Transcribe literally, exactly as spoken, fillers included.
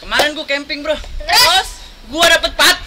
Kemarin gua camping, Bro. Terus Gua dapet patung.